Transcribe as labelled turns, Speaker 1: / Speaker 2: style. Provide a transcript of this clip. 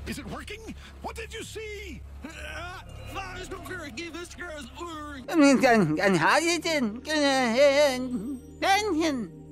Speaker 1: Is it working? What did you see?
Speaker 2: Dann hab ich den.